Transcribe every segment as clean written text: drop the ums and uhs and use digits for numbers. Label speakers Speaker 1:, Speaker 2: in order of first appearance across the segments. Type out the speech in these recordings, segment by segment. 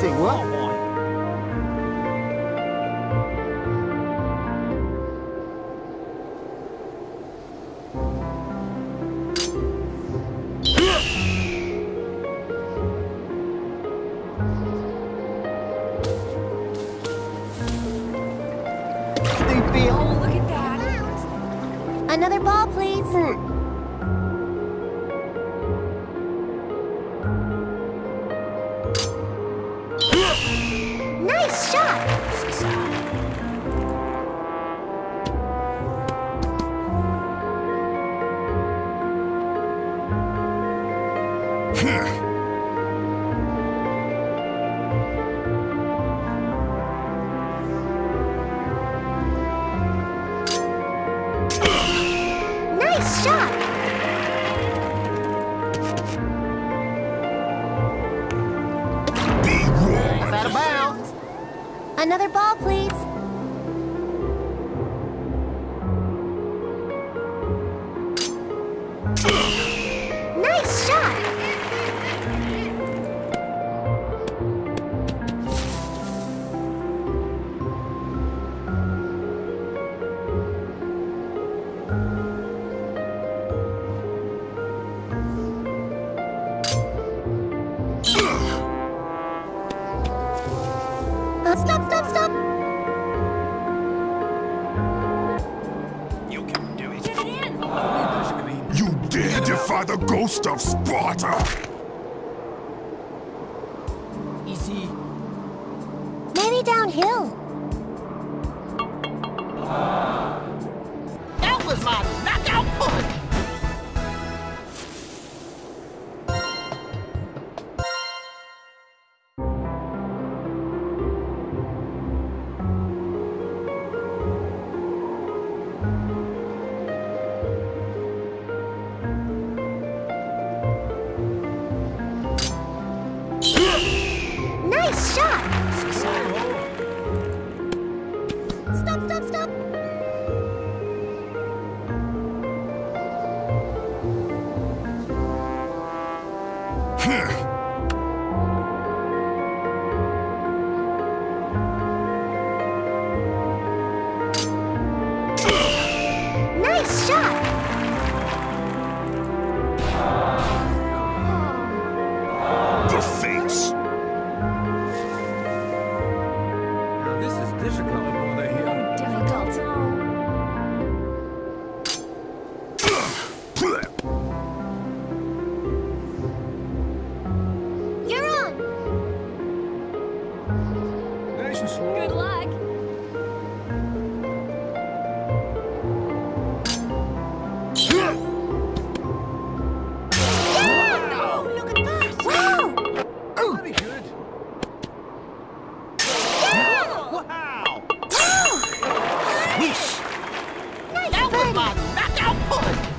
Speaker 1: Say what?
Speaker 2: Oh, look at that.
Speaker 3: Another ball, please. Nice shot. Nice shot.
Speaker 1: It's out of bounds.
Speaker 3: Another ball, please. Nice shot. Stop.
Speaker 4: You can do it.
Speaker 2: Get it in.
Speaker 4: You dare defy the ghost of Sparta?
Speaker 1: Easy.
Speaker 3: Maybe downhill.
Speaker 1: That was my knockout punch.
Speaker 3: Nice shot. Stop. Nice shot.
Speaker 4: The fates.
Speaker 5: Now this is difficult over here.
Speaker 2: Difficult.
Speaker 3: You're on.
Speaker 5: Nice and slow.
Speaker 2: Good luck.
Speaker 3: Oh, look at that. Wow.
Speaker 5: Very good.
Speaker 1: Wow.
Speaker 3: Nice
Speaker 1: That was
Speaker 3: birdie.
Speaker 1: my knockout punch.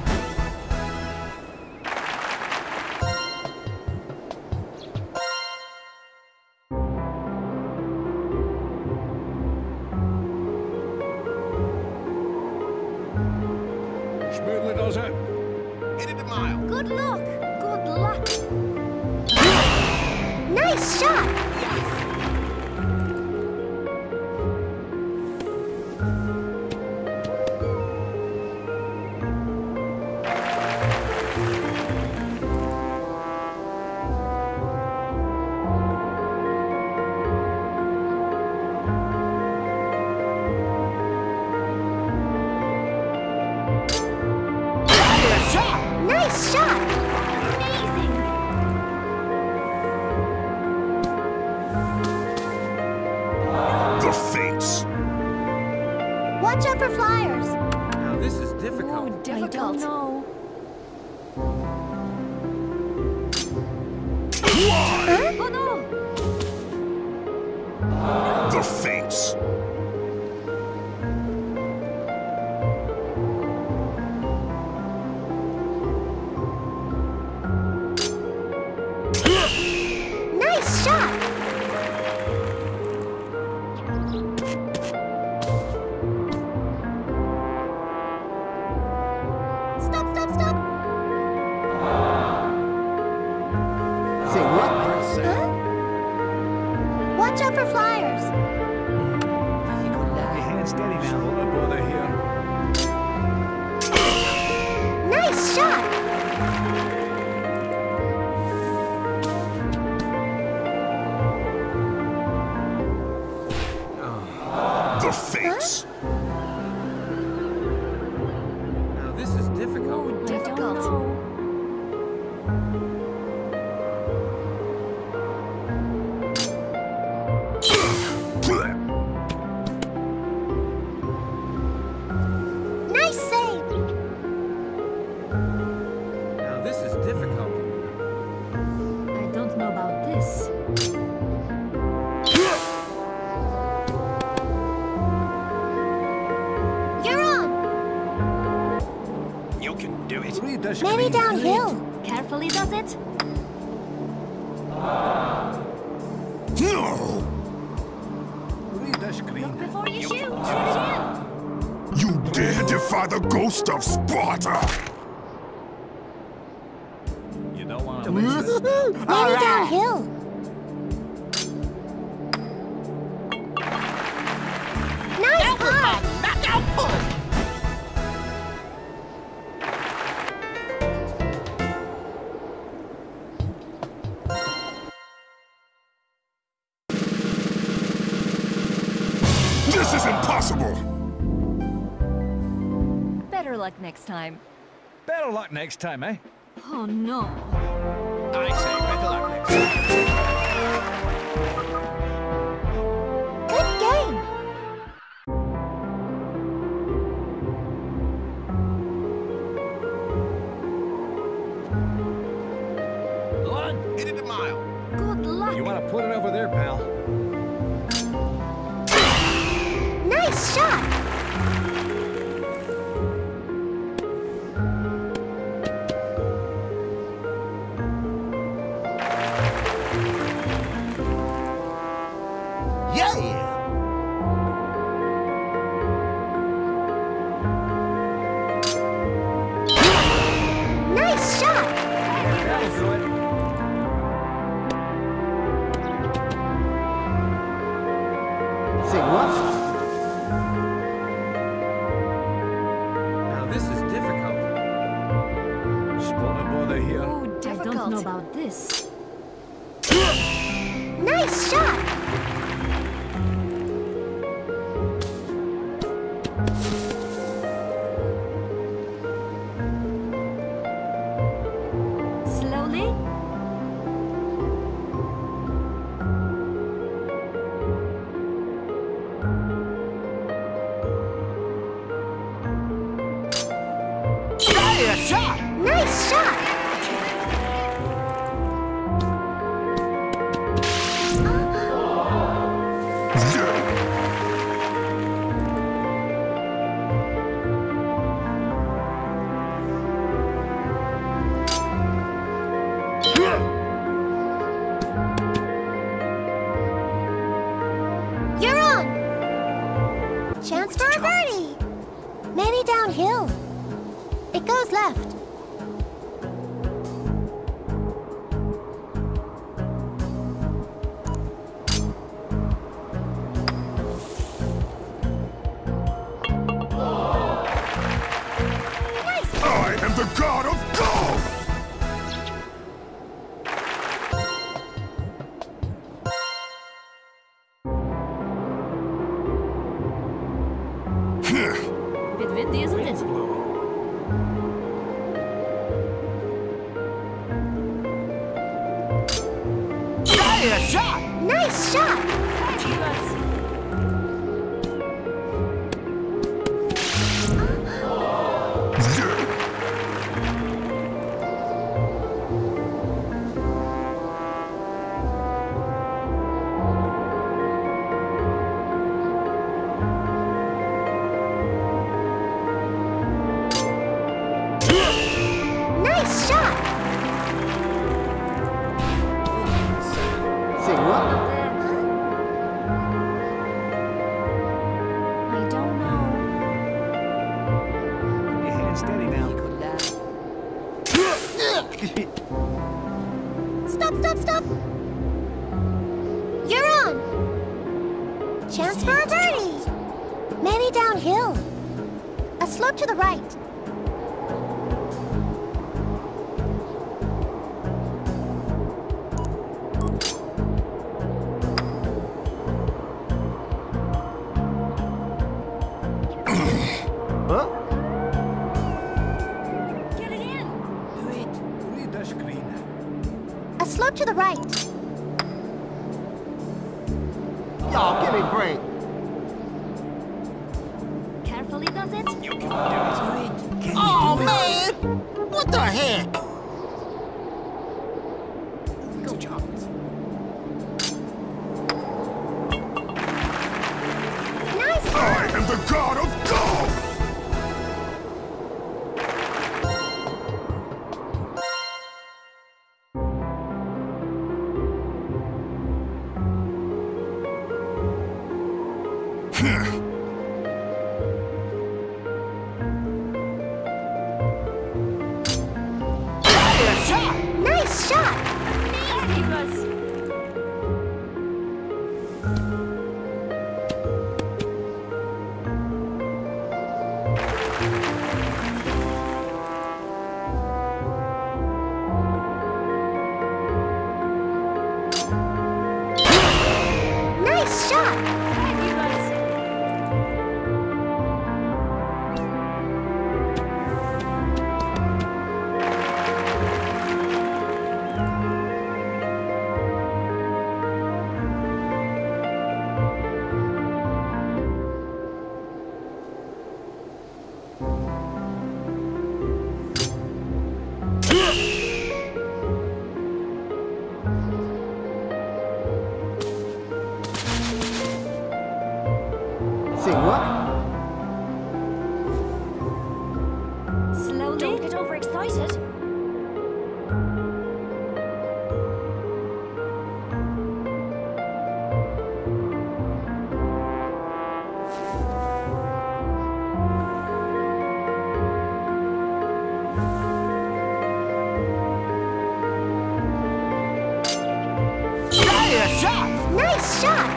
Speaker 5: Smoothly does it.
Speaker 4: Hit it a mile.
Speaker 3: Good luck.
Speaker 2: Good luck.
Speaker 3: Nice shot. Nice shot.
Speaker 2: Amazing.
Speaker 4: The fates.
Speaker 3: Watch out for flyers.
Speaker 5: Now this is
Speaker 2: Oh,
Speaker 5: difficult.
Speaker 2: difficult.
Speaker 3: I don't know.
Speaker 4: Why?
Speaker 2: Oh no.
Speaker 4: The fates.
Speaker 3: Nice shot. Stop.
Speaker 1: Say what?
Speaker 3: Huh? Watch out for flyers.
Speaker 5: Keep your hand steady now. Hold up over here.
Speaker 3: Nice shot.
Speaker 4: The fates.
Speaker 5: Now this is difficult.
Speaker 2: Difficult.
Speaker 3: Nice save.
Speaker 5: Now this is difficult.
Speaker 2: I don't know about this.
Speaker 3: You're on.
Speaker 1: You can do it.
Speaker 5: Read the
Speaker 3: Maybe
Speaker 5: screen.
Speaker 3: downhill.
Speaker 2: Carefully does it.
Speaker 4: No!
Speaker 5: Read the screen.
Speaker 2: Before you shoot, shoot it in.
Speaker 4: You dare defy the ghost of Sparta!
Speaker 5: You don't want to lose this.
Speaker 3: Maybe downhill. Nice
Speaker 1: That was
Speaker 3: putt.
Speaker 1: a knockout punt.
Speaker 4: This is impossible!
Speaker 2: Better luck next time.
Speaker 5: Better luck next time, eh?
Speaker 2: Oh no.
Speaker 1: I say better luck next time.
Speaker 3: Good game.
Speaker 1: One, hit it a mile.
Speaker 2: Good luck.
Speaker 5: You want to put it over there, pal?
Speaker 3: Nice shot.
Speaker 1: Yeah.
Speaker 3: Nice shot.
Speaker 5: That'll do it.
Speaker 6: Say what?
Speaker 5: Now this is difficult. Spot a bother here.
Speaker 2: Oh, difficult. I don't know about this.
Speaker 3: Nice shot.
Speaker 2: Slowly.
Speaker 1: Yeah, shot.
Speaker 3: Nice shot. You're on. Chance for a birdie. Maybe downhill. It goes left.
Speaker 4: I am the god of golf!
Speaker 2: Bit windy, isn't it?
Speaker 1: Yeah, shot.
Speaker 3: Nice shot.
Speaker 2: Fabulous.
Speaker 3: Nice shot.
Speaker 6: Say what?
Speaker 2: I don't know.
Speaker 5: Keep your hand steady now.
Speaker 3: Stop, stop, stop. You're on. Chance for a birdie! Many downhill. A slope to the right.
Speaker 6: Huh?
Speaker 2: Get it in!
Speaker 5: Do it. Read the screen.
Speaker 3: A slope to the right.
Speaker 6: Y'all, give me a break.
Speaker 2: Carefully does it?
Speaker 1: You can do it.
Speaker 5: Can
Speaker 6: Oh,
Speaker 5: you do
Speaker 6: man! What the heck?
Speaker 1: Go, Charles.
Speaker 3: Nice
Speaker 4: I am the god of golf!
Speaker 3: Nice shot!
Speaker 2: Easy, Buzz.
Speaker 3: Nice shot!
Speaker 2: Heavy, Buzz.
Speaker 6: Say what?
Speaker 2: Slowly. Don't get overexcited.
Speaker 3: Nice shot!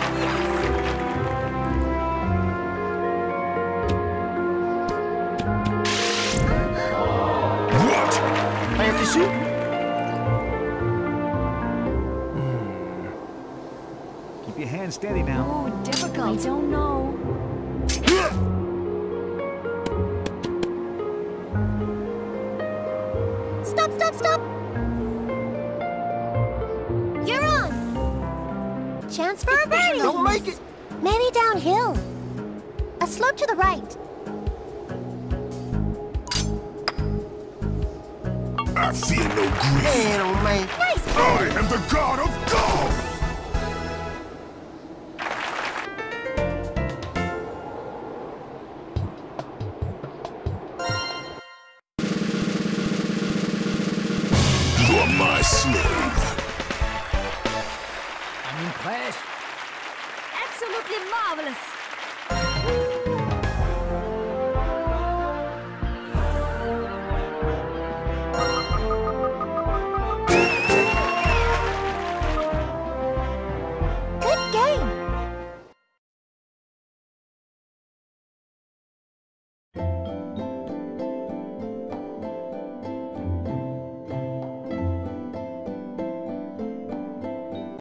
Speaker 4: What?
Speaker 6: I have to shoot?
Speaker 5: Keep your hand steady now.
Speaker 2: Oh, difficult. I don't know.
Speaker 3: Stop, stop, stop! You're on! Chance for a birdie!
Speaker 6: Don't make it!
Speaker 3: Many downhill. A slope to the right.
Speaker 4: I feel no grief.
Speaker 6: Man, oh, man.
Speaker 3: Nice
Speaker 4: I am the god of golf! You're my slave.
Speaker 5: I'm impressed.
Speaker 2: Absolutely marvelous.